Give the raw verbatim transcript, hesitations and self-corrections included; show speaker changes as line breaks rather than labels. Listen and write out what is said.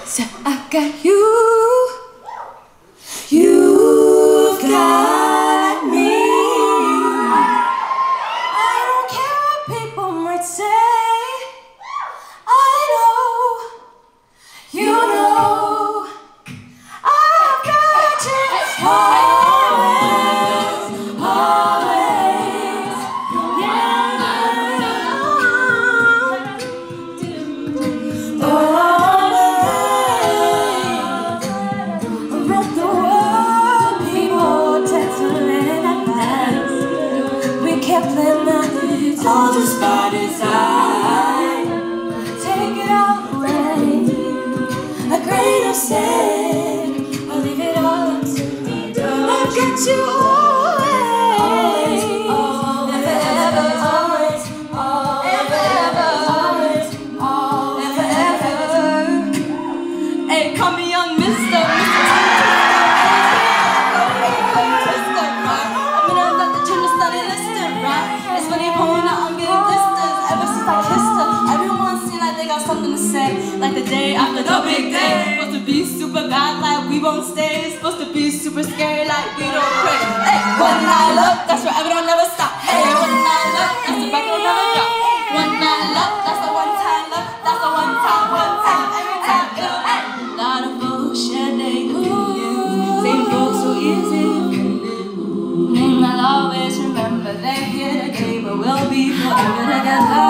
So I got you, you've got me. I don't care what people might say. I know, you know, I've got you always, always, yeah. Always, around the world, people dancing at night. We kept them out, all despite desire. Take it all away, a grain of sand, I'll leave it all to me. I'll get you always, always, ever, always, ever, ever, always, ever, ever. Hey, call me young mister, mister Twister, right? I'm gonna let the tune study listed, right? It's funny pulling out, I'm getting blisters ever since I kissed her. Everyone seems like they got something to say, like the day after the big day. Supposed to be super bad, like we won't stay. Supposed to be super scary, like we don't pray. Hey, one night love, that's forever, don't never stop. Hey, one night love, that's the record, will never drop. One night love, that's the one time love, that's the one time, one time, every time. Hey, lot of bullshit, they do you. Same folks so easy. And I'll always remember they're here today, but we'll be forever together.